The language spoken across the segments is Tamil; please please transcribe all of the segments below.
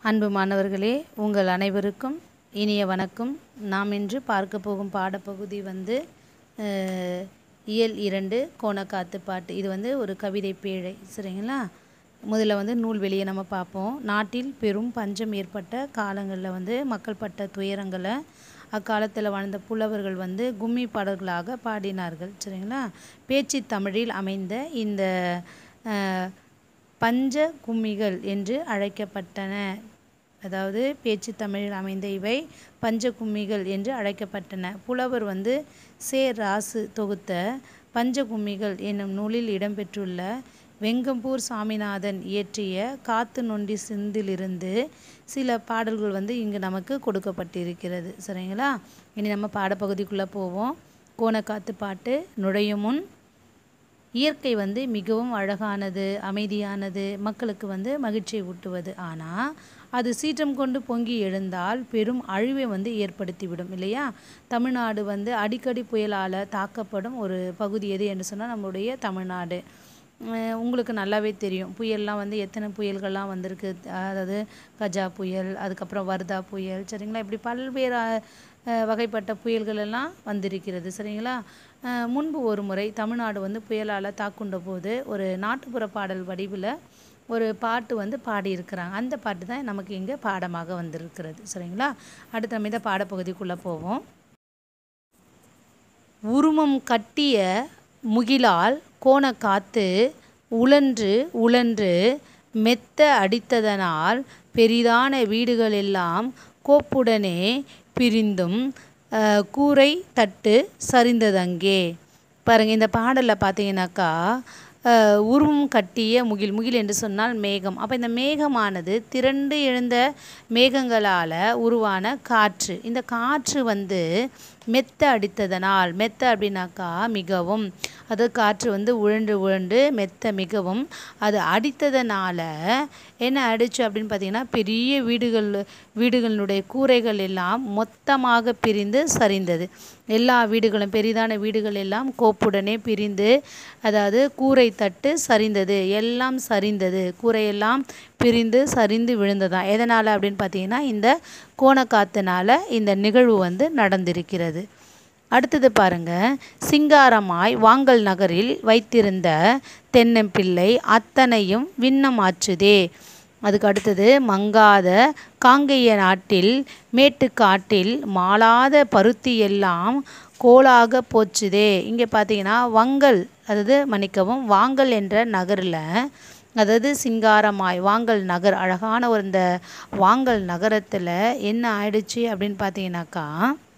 அன்பு மாணவர்களே, உங்கள் அனைவருக்கும் இனிய வணக்கம். நாம் இன்று பார்க்க போகும் பாடப்பகுதி இயல் 2 கோணக்காத்து பாட்டு. இது ஒரு கவிதை பேழை. சரிங்களா? முதல்ல நூல் வெளியே நம்ம பார்ப்போம். நாட்டில் பெரும் பஞ்சம் ஏற்பட்ட காலங்களில் மக்கள் பட்ட துயரங்களை அக்காலத்தில் வாழ்ந்த புலவர்கள் கும்மி பாடல்களாக பாடினார்கள். சரிங்களா? பேச்சு தமிழில் அமைந்த இந்த பஞ்ச கும்மிகள் என்று அழைக்கப்பட்டன. அதாவது பேச்சு தமிழில் அமைந்த இவை பஞ்ச கும்மிகள் என்று அழைக்கப்பட்டன. புலவர் சே. ராசு தொகுத்த பஞ்ச கும்மிகள் என்னும் நூலில் இடம்பெற்றுள்ள வெங்கம்பூர் சாமிநாதன் இயற்றிய காத்து நொண்டி சிந்திலிருந்து சில பாடல்கள் இங்கு நமக்கு கொடுக்கப்பட்டிருக்கிறது. சரிங்களா? இனி நம்ம பாடப்பகுதிக்குள்ளே போவோம். கோணக்காத்து பாட்டு. நுழையும் முன் இயற்கை மிகவும் அழகானது, அமைதியானது, மக்களுக்கு மகிழ்ச்சியை ஊட்டுவது. ஆனால் அது சீற்றம் கொண்டு பொங்கி எழுந்தால் பெரும் அழிவை ஏற்படுத்திவிடும் இல்லையா? தமிழ்நாடு அடிக்கடி புயலால் தாக்கப்படும் ஒரு பகுதி எது என்று சொன்னால் நம்முடைய தமிழ்நாடு. உங்களுக்கு நல்லாவே தெரியும், புயல்லாம் எத்தனை புயல்கள்லாம் வந்திருக்கு. அதாவது கஜா புயல், அதுக்கப்புறம் வர்தா புயல். சரிங்களா? இப்படி பல்வேறு வகைப்பட்ட புயல்கள் எல்லாம் வந்திருக்கிறது. சரிங்களா? முன்பு ஒரு முறை தமிழ்நாடு புயலால் தாக்குண்ட போது ஒரு நாட்டுப்புற பாடல் வடிவில் ஒரு பாட்டு பாடியிருக்கிறாங்க. அந்த பாட்டு தான் நமக்கு இங்கே பாடமாக வந்திருக்கிறது. சரிங்களா? அடுத்த நம்ம இந்த பாடப்பகுதிக்குள்ளே போவோம். உருமம் கட்டிய முகிலால் கோணக்காத்து உழன்று உழன்று மெத்த அடித்ததனால் பெரிதான வீடுகளெல்லாம் கோப்புடனே பிரிந்தும் கூரை தட்டு சரிந்ததங்கே. பாருங்கள், இந்த பாடலில் பார்த்தீங்கன்னாக்கா உருவம் கட்டிய முகில், முகில் என்று சொன்னால் மேகம். அப்போ இந்த மேகமானது திரண்டு எழுந்த மேகங்களால் உருவான காற்று. இந்த காற்று மெத்த அடித்ததனால், மெத்த அப்படின்னாக்கா மிகவும், அது காற்று உழன்று உழன்று மெத்த மிகவும் அது அடித்ததனால என்ன ஆயிடுச்சு அப்படின்னு பார்த்தீங்கன்னா, பெரிய வீடுகளினுடைய கூரைகள் எல்லாம் மொத்தமாக பிரிந்து சரிந்தது. எல்லா வீடுகளும், பெரிதான வீடுகள் எல்லாம் கோப்புடனே பிரிந்து, அதாவது கூரை தட்டு சரிந்தது, எல்லாம் சரிந்தது, கூரையெல்லாம் பிரிந்து சரிந்து விழுந்ததான். எதனால் அப்படின்னு பார்த்தீங்கன்னா, இந்த கோணக்காத்துனால இந்த நிகழ்வு நடந்திருக்கிறது. அடுத்தது பாருங்க. சிங்காரமாய் வாங்கல் நகரில் வைத்திருந்த தென்னம்பிள்ளை அத்தனையும் விண்ணமாச்சுதே. அதுக்கு அடுத்தது, மங்காத காங்கேய நாட்டில் மேட்டுக்காட்டில் மாளாத பருத்தி எல்லாம் கோலாக போச்சுதே. இங்கே பார்த்தீங்கன்னா வங்கல், அதாவது மன்னிக்கவும், வாங்கல் என்ற நகரில், அதாவது சிங்காரமாய் வாங்கல் நகர், அழகான இந்த வாங்கல் நகரத்தில் என்ன ஆயிடுச்சு அப்படின்னு பார்த்தீங்கன்னாக்கா,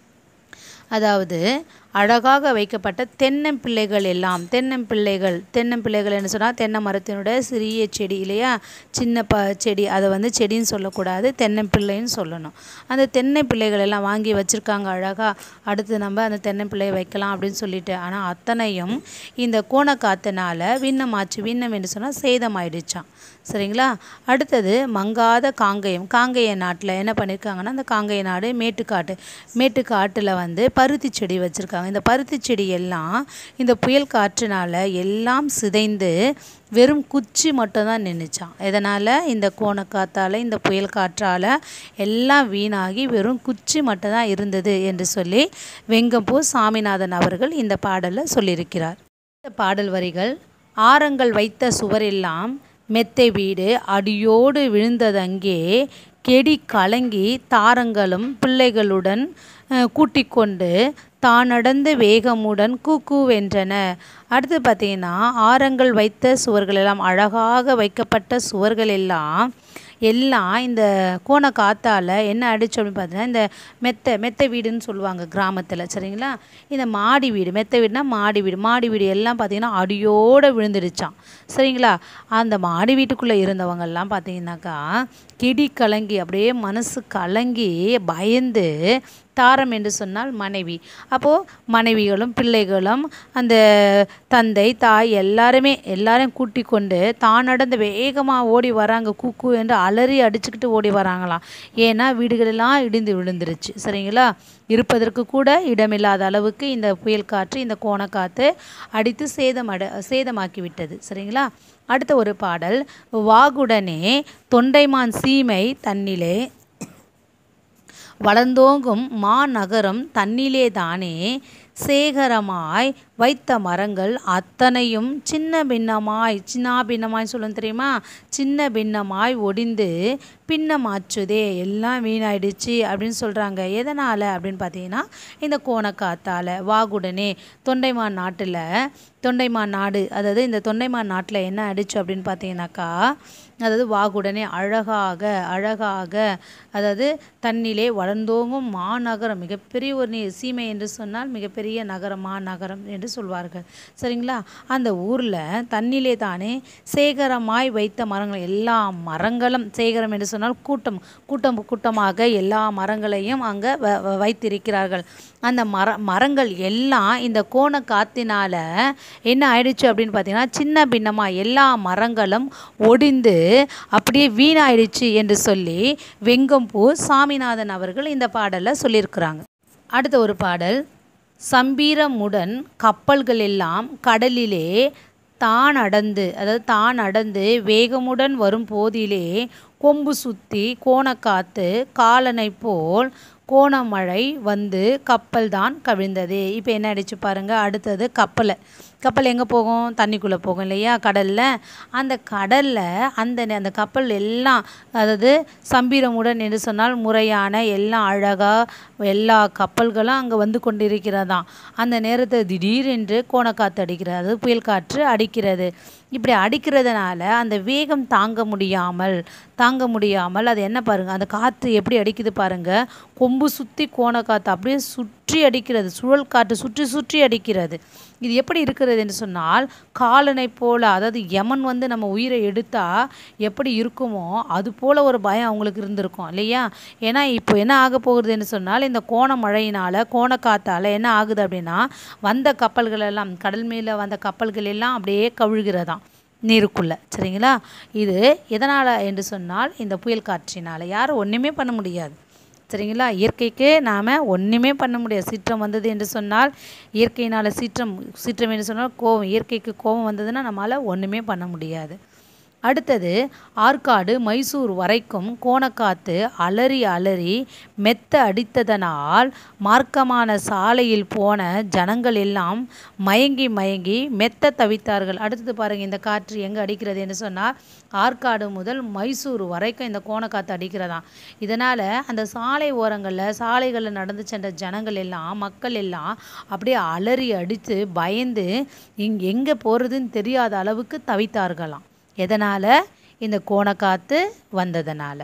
அதாவது அழகாக வைக்கப்பட்ட தென்னம்பிள்ளைகள் எல்லாம், தென்னம்பிள்ளைகள் என்ன சொன்னால் தென்னை மரத்தினுடைய சிறிய செடி இல்லையா, சின்ன செடி, அதை செடின்னு சொல்லக்கூடாது, தென்னம்பிள்ளைன்னு சொல்லணும். அந்த தென்னைப்பிள்ளைகள் எல்லாம் வாங்கி வச்சுருக்காங்க அழகாக. அடுத்து நம்ம அந்த தென்னம்பிள்ளையை வைக்கலாம் அப்படின்னு சொல்லிட்டு. ஆனால் அத்தனையும் இந்த கோணக்காத்துனால விண்ணமாச்சு. விண்ணம் என்று சொன்னால் சேதமாயிடுச்சான். சரிங்களா? அடுத்தது மங்காத காங்கேய நாட்டில் என்ன பண்ணியிருக்காங்கன்னா, அந்த காங்கேய நாடு மேட்டுக்காட்டில் பருத்தி செடி வச்சுருக்காங்க. இந்த பருத்தி செடி எல்லாம் இந்த புயல் காற்றுனால எல்லாம் சிதைந்து வெறும் குச்சி மட்டும்தான் நின்றுச்சான். இதனால் இந்த கோணக்காத்தால், இந்த புயல் காற்றால் எல்லாம் வீணாகி வெறும் குச்சி மட்டும்தான் இருந்தது என்று சொல்லி வெங்கம்பூர் சாமிநாதன் அவர்கள் இந்த பாடலில் சொல்லியிருக்கிறார். இந்த பாடல் வரிகள்: ஆரங்கள் வைத்த சுவரெல்லாம் மெத்தை வீடு அடியோடு விழுந்ததங்கே, கெடி கலங்கி தாரங்களும் பிள்ளைகளுடன் கூட்டிக்கொண்டு தானடந்து வேகமுடன் கூக்குவென்றன. அடுத்து பார்த்தீங்கன்னா, ஆரங்கள் வைத்த சுவர்கள் எல்லாம், அழகாக வைக்கப்பட்ட சுவர்கள் எல்லாம் இந்த கோணக்காத்தால் என்ன ஆயிடுச்சு அப்படின்னு பார்த்தீங்கன்னா, இந்த மெத்தை வீடுன்னு சொல்லுவாங்க கிராமத்தில். சரிங்களா? இந்த மாடி வீடு, மெத்தை வீடுனா மாடி வீடு எல்லாம் பார்த்தீங்கன்னா அடியோடு விழுந்துடுச்சான். சரிங்களா? அந்த மாடி வீட்டுக்குள்ளே இருந்தவங்கெல்லாம் பார்த்தீங்கன்னாக்கா கிடி கலங்கி, அப்படியே மனசு கலங்கி பயந்து, தாரம் என்று சொன்னால் மனைவி, அப்போது மனைவிகளும் பிள்ளைகளும் அந்த தந்தை தாய் எல்லாரையும் கூட்டி கொண்டு தான் நடந்து வேகமாக ஓடி வராங்க. கூக்கு என்று அலறி அடிச்சுக்கிட்டு ஓடி வராங்களாம். ஏன்னா வீடுகளெல்லாம் இடிந்து விழுந்துருச்சு. சரிங்களா? இருப்பதற்கு கூட இடமில்லாத அளவுக்கு இந்த புயல் காற்று, இந்த கோணக்காற்று அடித்து சேதமாக்கி விட்டது. சரிங்களா? அடுத்த ஒரு பாடல், வாகுடனே தொண்டைமான் சீமை தன்னிலே வளர்ந்தோங்கும் மாநகரம் தன்னிலே தானே சேகரமாய் வைத்த மரங்கள் அத்தனையும் சின்ன பின்னமாய் சொல்லணும் தெரியுமா, சின்ன பின்னமாய் ஒடிந்து பின்னமாச்சுதே, எல்லாம் வீணாயிடுச்சு அப்படின்னு சொல்கிறாங்க. எதனால் அப்படின்னு பார்த்தீங்கன்னா இந்த கோணக்காத்தால். வாகுடனே தொண்டைமான் நாடு, அதாவது இந்த தொண்டைமான் நாட்டில் என்ன ஆயிடுச்சு அப்படின்னு பார்த்தீங்கன்னாக்கா, அதாவது வாகுடனே அழகாக அதாவது தன்னிலே வளர்ந்தோங்கும் மாநகரம், மிகப்பெரிய ஒரு சீமை என்று சொன்னால் மிகப்பெரிய நகரம், மாநகரம் என்று சொல்வார்கள். சரிங்களா? அந்த ஊரில் தன்னிலே தானே சேகரமாய் வைத்த மரங்கள், எல்லா மரங்களும், சேகரம் என்று சொன்னால் கூட்டமாக எல்லா மரங்களையும் அங்கே வைத்திருக்கிறார்கள். அந்த மரங்கள் எல்லாம் இந்த கோண காத்தினால என்ன ஆயிடுச்சு அப்படின்னு பார்த்தீங்கன்னா, சின்ன பின்னமாக எல்லா மரங்களும் ஒடிந்து அப்படியே வீணாயிடுச்சு என்று சொல்லி வெங்கம்பூ சாமிநாதன் அவர்கள் இந்த பாடலில் சொல்லியிருக்கிறாங்க. அடுத்த ஒரு பாடல், சம்பீரமுடன் கப்பல்கள் எல்லாம் கடலிலே தான் அடந்து வேகமுடன் வரும் போதிலே கொம்பு சுத்தி கோணக்காத்து காலனை போல் கோணமழை வந்து கப்பல் தான் கவிழ்ந்தது. இப்போ என்ன ஆயிடுச்சு பாருங்க. அடுத்தது கப்பல் எங்கே போகும்? தண்ணிக்குள்ளே போகும் இல்லையா, கடலில். அந்த கடலில் அந்த கப்பல் எல்லாம், அதாவது சம்பீரமுடன் என்று சொன்னால் முறையான எல்லாம் அழகாக எல்லா கப்பல்களும் அங்கே வந்து கொண்டிருக்கிறதாம். அந்த நேரத்தை திடீரென்று கோணக்காற்று அடிக்கிறது, அது புயல் காற்று அடிக்கிறது. இப்படி அடிக்கிறதுனால அந்த வேகம் தாங்க முடியாமல் அது என்ன பாருங்கள், அந்த காற்று எப்படி அடிக்குது பாருங்கள். கொம்பு சுற்றி கோணக்காற்று அப்படியே சுற்றி அடிக்கிறது, சுழல் காற்று சுற்றி அடிக்கிறது. இது எப்படி இருக்கிறது என்று சொன்னால், காலனை போல், அதாவது யமன் வந்து நம்ம உயிரை எடுத்தால் எப்படி இருக்குமோ அது போல் ஒரு பயம் அவங்களுக்கு இருந்திருக்கும் இல்லையா. ஏன்னா இப்போ என்ன ஆக போகுது என்று சொன்னால், இந்த கோண மழையினால் கோணக்காத்தால் என்ன ஆகுது அப்படின்னா, வந்த கப்பல்கள் எல்லாம், கடல் மேலே வந்த கப்பல்கள் எல்லாம் அப்படியே கவிழ்கிறதாம் நீருக்குள்ளே. சரிங்களா? இது எதனால் என்று சொன்னால், இந்த புயல் காற்றினால். யாரும் ஒன்றுமே பண்ண முடியாது. சரிங்களா? இயற்கைக்கு நாம் ஒன்றுமே பண்ண முடியாது. சீற்றம் வந்தது என்று சொன்னால், இயற்கையினால் சீற்றம் என்று சொன்னால் கோபம், இயற்கைக்கு கோபம் வந்ததுன்னா நம்மளால் ஒன்றுமே பண்ண முடியாது. அடுத்தது, ஆற்காடு மைசூர் வரைக்கும் கோணக்காத்து அலறி மெத்த அடித்ததனால் மார்க்கமான சாலையில் போன ஜனங்கள் எல்லாம் மயங்கி மெத்த தவித்தார்கள். அடுத்தது பாருங்கள், இந்த காற்று எங்கே அடிக்கிறது என்று சொன்னால், ஆற்காடு முதல் மைசூர் வரைக்கும் இந்த கோணக்காற்று அடிக்கிறதாம். இதனால் அந்த சாலை ஓரங்களில் சாலைகளில் நடந்து சென்ற ஜனங்கள் எல்லாம், மக்கள் எல்லாம் அப்படியே அலறி அடித்து பயந்து எங்கே போகிறதுன்னு தெரியாத அளவுக்கு தவித்தார்களாம். எதனால்? இந்த கோணக்காற்று வந்ததனால்.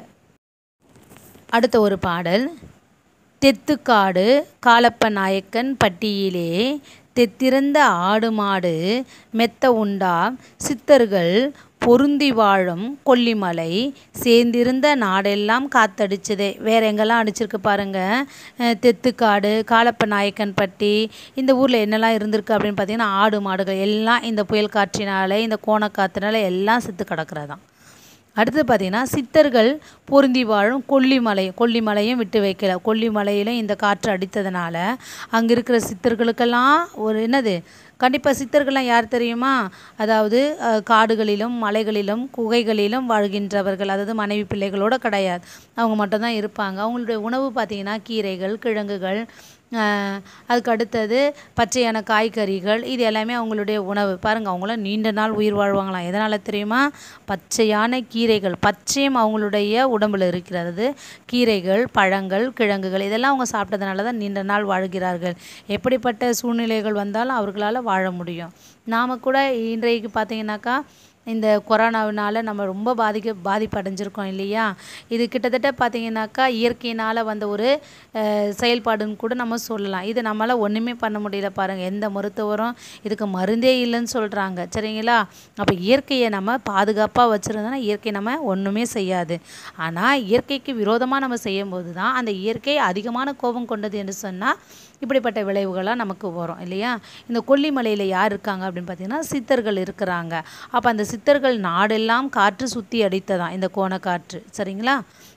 அடுத்த ஒரு பாடல், தெத்துக்காடு காலப்ப நாயக்கன் பட்டியிலே தெத்திறந்த ஆடு மாடு மெத்த உண்டா சித்தர்கள் பொருந்தி வாழும் கொல்லிமலை சேர்ந்திருந்த நாடெல்லாம் காத்தடிச்சதே. வேறு எங்கெல்லாம் அடிச்சிருக்கு பாருங்கள். தெத்துக்காடு, காலப்ப நாயக்கன் பட்டி, இந்த ஊரில் என்னெல்லாம் இருந்திருக்கு அப்படின்னு பார்த்தீங்கன்னா, ஆடு மாடுகள் எல்லாம் இந்த புயல் காற்றினால, இந்த கோணக்காற்றினால எல்லாம் செத்து கிடக்கிறதாம். அடுத்து பார்த்திங்கன்னா, சித்தர்கள் பொருந்தி வாழும் கொல்லிமலையும் விட்டு வைக்கல. கொல்லிமலையிலும் இந்த காற்று அடித்ததுனால அங்கே இருக்கிற சித்தர்களுக்கெல்லாம் ஒரு என்னது, கண்டிப்பாக சித்தர்கள்லாம் யார் தெரியுமா? அதாவது காடுகளிலும் மலைகளிலும் குகைகளிலும் வாழ்கின்றவர்கள், அதாவது மனைவி பிள்ளைகளோடு கிடையாது, அவங்க மட்டும்தான் இருப்பாங்க. அவங்களுடைய உணவு பார்த்திங்கன்னா கீரைகள், கிழங்குகள், அதுக்கு அடுத்தது பச்சையான காய்கறிகள், இது எல்லாமே அவங்களுடைய உணவு. பாருங்கள், அவங்களாம் நீண்ட நாள் உயிர் வாழ்வாங்களாம். எதனால் தெரியுமா? பச்சையான கீரைகள், பச்சையும் அவங்களுடைய உடம்பில் இருக்கிறது. கீரைகள், பழங்கள், கிழங்குகள் இதெல்லாம் அவங்க சாப்பிட்டதுனால தான் நீண்ட நாள் வாழ்கிறார்கள். எப்படிப்பட்ட சூழ்நிலைகள் வந்தாலும் அவர்களால் வாழ முடியும். நாம் கூட இன்றைக்கு பார்த்திங்கனாக்கா, இந்த கொரோனாவினால் நம்ம ரொம்ப பாதிப்பு அடைஞ்சிருக்கோம் இல்லையா. இது கிட்டத்தட்ட பார்த்திங்கனாக்கா இயற்கையினால் வந்த ஒரு செயல்பாடுன்னு கூட நம்ம சொல்லலாம். இது நம்மளால் ஒன்றுமே பண்ண முடியல பாருங்கள். எந்த மருத்துவரும் இதுக்கு மருந்தே இல்லைன்னு சொல்கிறாங்க. சரிங்களா? அப்போ இயற்கையை நம்ம பாதுகாப்பாக வச்சுருந்தோன்னா இயற்கை நம்ம ஒன்றுமே செய்யாது. ஆனால் இயற்கைக்கு விரோதமாக நம்ம செய்யும்போது தான் அந்த இயற்கை அதிகமான கோபம் கொண்டது என்று சொன்னால் இப்படிப்பட்ட விளைவுகளாக நமக்கு வரும் இல்லையா. இந்த கொல்லிமலையில் யார் இருக்காங்க அப்படின்னு பார்த்திங்கன்னா, சித்தர்கள் இருக்கிறாங்க. அப்போ அந்த சித்தர்கள் நாடெல்லாம் காற்று சுற்றி அடித்ததான் இந்த கோணக்காற்று. சரிங்களா?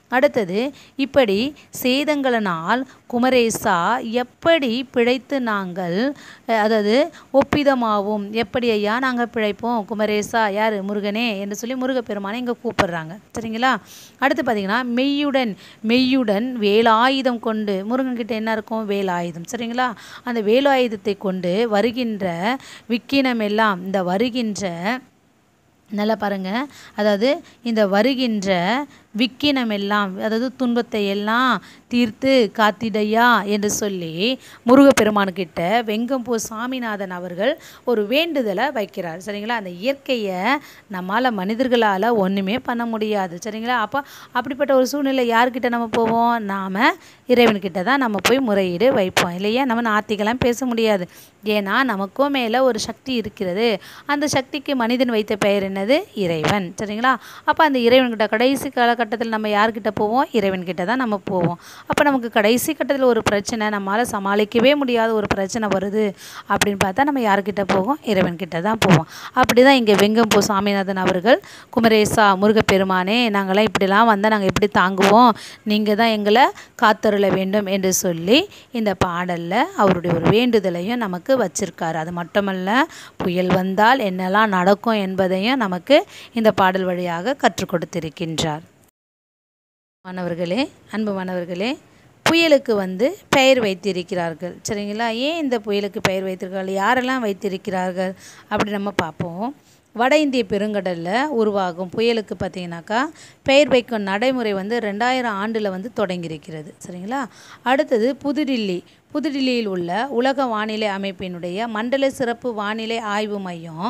அடுத்தது, இப்படி சேதங்களினால் குமரேசா எப்படி பிழைத்து நாங்கள் அதாவது ஒப்பிதமாவும், எப்படி ஐயா நாங்கள் பிழைப்போம் குமரேசா, யார் முருகனே என்று சொல்லி முருகப்பெருமானை இங்கே கூப்பிடுறாங்க. சரிங்களா? அடுத்து பார்த்தீங்கன்னா மெய்யுடன் வேலாயுதம் கொண்டு, முருகன்கிட்ட என்ன இருக்கும்? வேலாயுதம். சரிங்களா? அந்த வேலாயுதத்தை கொண்டு வருகின்ற விக்கினம் எல்லாம், இந்த வருகின்ற நல்லா பாருங்கள், அதாவது இந்த வருகின்ற விக்கினம் எல்லாம், அதாவது துன்பத்தை எல்லாம் தீர்த்து காத்திடையா என்று சொல்லி முருகப்பெருமானுக்கிட்ட வெங்கம்பூ சாமிநாதன் அவர்கள் ஒரு வேண்டுதலை வைக்கிறார். சரிங்களா? அந்த இயற்கையை நம்மால் மனிதர்களால் ஒன்றுமே பண்ண முடியாது. சரிங்களா? அப்போ அப்படிப்பட்ட ஒரு சூழ்நிலை யார்கிட்ட நம்ம போவோம்? நாம் இறைவன்கிட்ட தான் நம்ம போய் முறையீடு வைப்போம் இல்லையா? நம்ம நாத்திகெல்லாம் பேச முடியாது. ஏன்னா நமக்கும் மேலே ஒரு சக்தி இருக்கிறது. அந்த சக்திக்கு மனிதன் வைத்த பெயர் என்னது? இறைவன். சரிங்களா? அப்போ அந்த இறைவன்கிட்ட கடைசி காலகட்டத்தில் நம்ம யார்கிட்ட போவோம்? இறைவன்கிட்ட தான் நம்ம போவோம். அப்போ நமக்கு கடைசி கட்டத்தில் ஒரு பிரச்சனை, நம்மளால் சமாளிக்கவே முடியாத ஒரு பிரச்சனை வருது அப்படின்னு பார்த்தா நம்ம யார்கிட்ட போவோம்? இறைவன்கிட்ட தான் போவோம். அப்படி தான் இங்கே வெங்கம்பூ சாமிநாதன் அவர்கள், குமரேசா முருகப்பெருமானே, நாங்களாம் இப்படிலாம் வந்தால் நாங்கள் எப்படி தாங்குவோம், நீங்கள் தான் எங்களை காத்தருள வேண்டும் என்று சொல்லி இந்த பாடலில் அவருடைய ஒரு வேண்டுதலையும் நமக்கு வச்சிருக்காரு. அது மட்டுமல்ல, புயல் வந்தால் என்னெல்லாம் நடக்கும் என்பதையும் நமக்கு இந்த பாடல் வழியாக கற்றுக் கொடுத்திருக்கின்றார். மாணவர்களே, அன்பு மாணவர்களே, புயலுக்கு பெயர் வைத்திருக்கிறார்கள். சரிங்களா? ஏன் இந்த புயலுக்கு பெயர் வைத்திருக்கிறார்கள், யாரெல்லாம் வைத்திருக்கிறார்கள் அப்படி நம்ம பார்ப்போம். வட இந்திய பெருங்கடலில் உருவாகும் புயலுக்கு பார்த்திங்கனாக்கா பெயர் வைக்கும் நடைமுறை 2000 ஆண்டில் தொடங்கியிருக்கிறது. சரிங்களா? அடுத்தது புதுடில்லியில் உள்ள உலக வானிலை அமைப்பினுடைய மண்டல சிறப்பு வானிலை ஆய்வு மையம்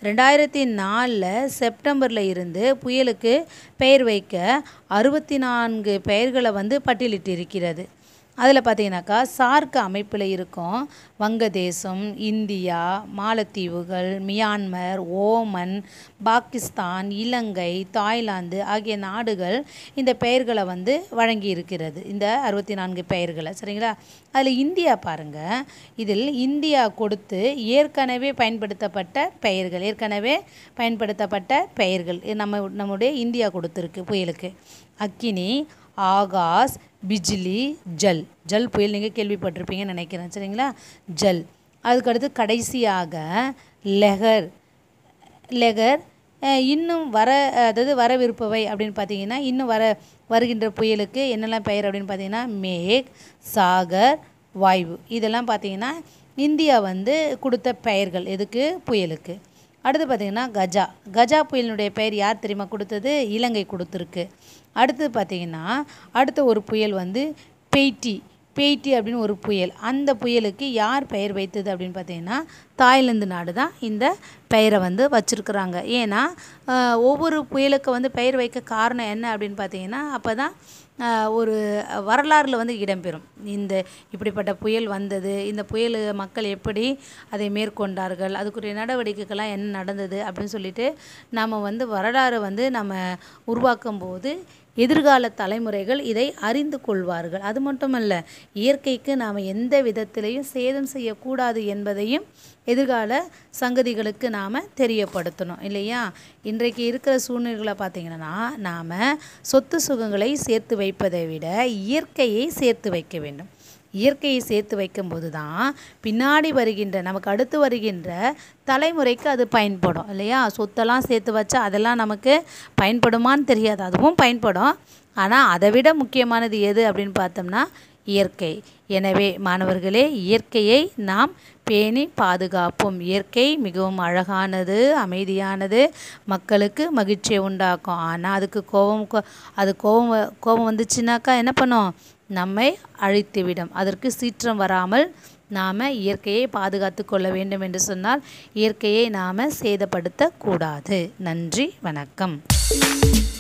2004 செப்டம்பரில் இருந்து புயலுக்கு பெயர் வைக்க 64 பெயர்களை பட்டியலிட்டு இருக்கிறது. அதில் பார்த்தீங்கன்னாக்கா சார்க் அமைப்பில் இருக்கும் வங்கதேசம், இந்தியா, மாலத்தீவுகள், Myanmar, Oman, Pakistan, Ilangai, Thailand ஆகிய நாடுகள் இந்த பெயர்களை வழங்கி இருக்கிறது. இந்த 64 பெயர்களை. சரிங்களா? அதில் இந்தியா பாருங்கள். இதில் இந்தியா கொடுத்து ஏற்கனவே பயன்படுத்தப்பட்ட பெயர்கள் நம்முடைய இந்தியா கொடுத்துருக்கு புயலுக்கு. அக்கினி, ஆகாஷ், பிஜ்லி, ஜல் புயல் நீங்கள் கேள்விப்பட்டிருப்பீங்கன்னு நினைக்கிறேன். சரிங்களா? ஜல். அதுக்கடுத்து கடைசியாக லெகர் இன்னும் வரவிருப்பவை அப்படின்னு பார்த்தீங்கன்னா, இன்னும் வருகின்ற புயலுக்கு என்னெல்லாம் பெயர் அப்படின்னு பார்த்தீங்கன்னா, மேக், சாகர், வாயு. இதெல்லாம் பார்த்தீங்கன்னா இந்தியா கொடுத்த பெயர்கள் எதுக்கு? புயலுக்கு. அடுத்து பார்த்திங்கன்னா கஜா புயலினுடைய பெயர் யார் தெரியுமா கொடுத்தது? இலங்கை கொடுத்துருக்கு. அடுத்து பார்த்திங்கன்னா அடுத்த ஒரு புயல் பெய்ட்டி அப்படின்னு ஒரு புயல். அந்த புயலுக்கு யார் பெயர் வைத்தது அப்படின்னு பார்த்திங்கன்னா தாய்லாந்து நாடு தான் இந்த பெயரை வச்சுருக்குறாங்க. ஏன்னா ஒவ்வொரு புயலுக்கு பெயர் வைக்க காரணம் என்ன அப்படின்னு பார்த்திங்கன்னா, அப்போ தான் ஒரு வரலாறில் இடம்பெறும். இப்படிப்பட்ட புயல் வந்தது, இந்த புயல் மக்கள் எப்படி அதை மேற்கொண்டார்கள், அதுக்குரிய நடவடிக்கைகள்லாம் என்ன நடந்தது அப்படின்னு சொல்லிட்டு நம்ம வரலாறு நம்ம உருவாக்கும் போது எதிர்கால தலைமுறைகள் இதை அறிந்து கொள்வார்கள். அது மட்டுமல்ல, இயற்கைக்கு நாம் எந்த விதத்திலையும் சேதம் செய்யக்கூடாது என்பதையும் எதிர்கால சங்கதிகளுக்கு நாம் தெரியப்படுத்தணும் இல்லையா? இன்றைக்கு இருக்கிற சூழ்நிலைகளை பார்த்திங்கன்னா, நாம் சொத்து சுகங்களை சேர்த்து வைப்பதை விட இயற்கையை சேர்த்து வைக்க வேண்டும். இயற்கையை சேர்த்து வைக்கும்போது தான் பின்னாடி நமக்கு அடுத்து வருகின்ற தலைமுறைக்கு அது பயன்படும் இல்லையா? சொத்தெல்லாம் சேர்த்து வச்சா அதெல்லாம் நமக்கு பயன்படுமான்னு தெரியாது. அதுவும் பயன்படும். ஆனால் அதை விட முக்கியமானது எது அப்படின்னு பார்த்தோம்னா இயற்கை. எனவே மாணவர்களே, இயற்கையை நாம் பேணி பாதுகாப்போம். இயற்கை மிகவும் அழகானது, அமைதியானது, மக்களுக்கு மகிழ்ச்சியை உண்டாக்கும். ஆனால் அதுக்கு கோபம் வந்துச்சுனாக்கா என்ன பண்ணும்? நம்மை அழித்துவிடும். அதற்கு சீற்றம் வராமல் நாம் இயற்கையை பாதுகாத்து கொள்ள வேண்டும் என்று சொன்னால் இயற்கையை நாம் சேதப்படுத்தக்கூடாது. நன்றி, வணக்கம்.